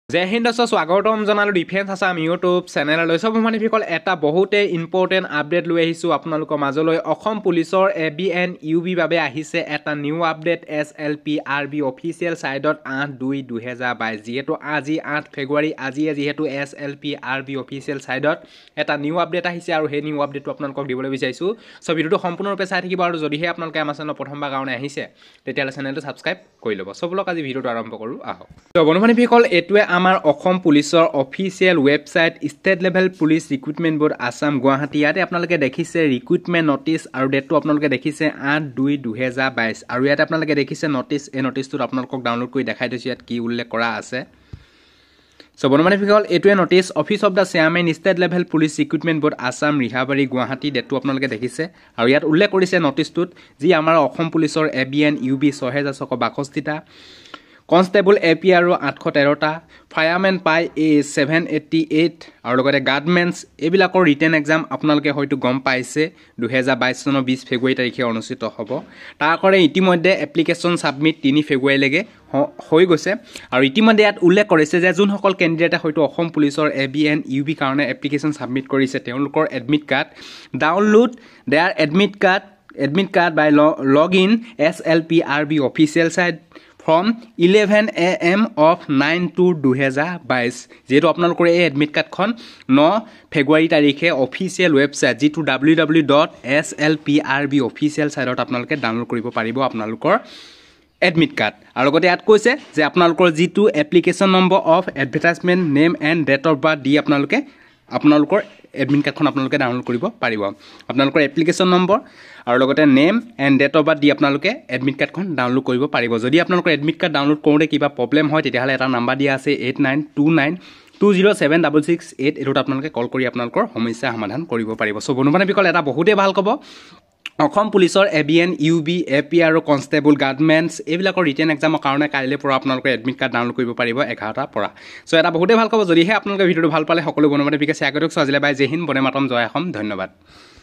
জয় হিন্দ দৰ্শক স্বাগতম জনালো ডিফেন্স আছাম ইউটিউব চেনেললৈ সব মানিসকল এটা বহুতে ইম্পৰ্টেণ্ট আপডেট লৈ আহিছোঁ আপোনালোকৰ মাজলৈ অসম পুলিচৰ ABN UB বাবে আহিছে এটা নিউ আপডেট SLPRB অফিচিয়েল সাইটত 8/2/2022 যেহেতু আজি 8 ফেব্ৰুৱাৰী আজিয়ে যেহেতু SLPRB অফিচিয়েল সাইটত এটা নিউ আপডেট আহিছে আৰু সেই নিউ আপডেটটো আপোনালোকক দিবলৈ বিচাৰিছোঁ সো ভিডিওটো সম্পূৰ্ণৰূপে চাই থাকিব আৰু যদিহে আপোনালোকে আমাৰ চেনেল প্ৰথমবাৰ কাৰণে আহিছে তেতিয়াহ'লে চেনেলটো সাবস্ক্ৰাইব কৰি ল'ব সবলক আজি ভিডিওটো আৰম্ভ কৰোঁ আহক তো বন্ধুসকল এটোৱে আমাৰ অসম পুলিচৰ official website state level police recruitment board Assam Guwahati ইয়াতে আপোনালোকে দেখিছে ৰিক্ৰুটমেণ্ট নটিচ আৰু ডেটটো আপোনালোকে দেখিছে 8/2/2022 আৰু ইয়াতে আপোনালোকে দেখিছে নটিচ এই নটিচটো আপোনালোকক ডাউনলোড কৰি দেখাই দিছোঁ ইয়াত কি উল্লেখ কৰা আছে সো বন্ধুসকল এটোৱে notice office of the chairman state level police recruitment board Assam Rehabari Guwahati ডেটটো আপোনালোকে দেখিছে আৰু ইয়াত উল্লেখ কৰিছে নটিচটোত যি আমাৰ অসম পুলিচৰ ABN UB 6662টা কনষ্টেবল APRO 813টা ফায়াৰমেন পাই A 788 আৰু লগতে গাৰ্ডমেন্স এবিলাকৰ ৰিটেন এক্সাম আপোনালোকে হয়তো গম পাইছে 2022 চনৰ 20 ফেব্ৰুৱাৰী তাৰিখে অনুষ্ঠিত হ'ব তাৰ কৰে ইতিমধ্যে এপ্লিকেশন সাবমিট 3 ফেব্ৰুৱাৰী লৈকে হৈ গৈছে আৰু ইতিমধ্যে ইয়াত উল্লেখ কৰিছে যে যোনসকল কেণ্ডিডেটে হয়তো অসম পুলিচৰ ABN UB কাৰণে এপ্লিকেশন সাবমিট কৰিছে তেওঁলোকৰ admit card download their admit card by log in SLPRB official site from 11 AM of 9/2/2022 যেহেতু আপোনালোকৰ এই এডমিট কাৰ্ডখন 9 ফেব্ৰুৱাৰী তাৰিখে অফিচিয়েল ৱেবসাইট যেটো www.slprb অফিচিয়েল সাইটত আপোনালোকে ডাউনলোড কৰিব পাৰিব আপোনালোকৰ এডমিট কাৰ্ড আৰু লগতে ইয়াত কৈছে যে আপোনালোকৰ যেটো application number of advertisement name and date of birth দি আপোনালোকৰ এডমিট কাৰ্ডখন আপোনালোকে ডাউনলোড কৰিব পাৰিব আপোনালোকৰ এপ্লিকেশন নম্বৰ আৰু লগতে name and date of birth দি আপোনালোকে এডমিট কাৰ্ডখন ডাউনলোড কৰিব পাৰিব যদি আপোনালোকৰ এডমিট কাৰ্ড ডাউনলোড কৰোঁতে কিবা প্ৰবলেম হয় তেতিয়াহ'লে এটা নাম্বাৰ দিয়া আছে 8929207668 এটোত আপোনালোকে কল কৰি আপোনালোকৰ সমস্যা সমাধান কৰিব পাৰিব সো বন্ধুসকল এটা বহুতে ভাল ক'ব অসম পুলিচৰ ABN UB APRO constable guardmens এবিলাকৰ ৰিটেন এক্সামৰ কাৰণে কাইলৈ পৰা আপোনালোকে এডমিট কাৰ্ড ডাউনলোড কৰিব পাৰিব 11টা পৰা সো এটা বহুতে ভাল ক'ব যদিহে আপোনালোকে ভিডিওটো ভাল পালে সকলো বন্ধুসকলে শ্বেয়াৰ কৰি দিয়ক আজিলৈ বাই জয় হিন্দ বন্দে মাতৰম জয় অসম ধন্যবাদ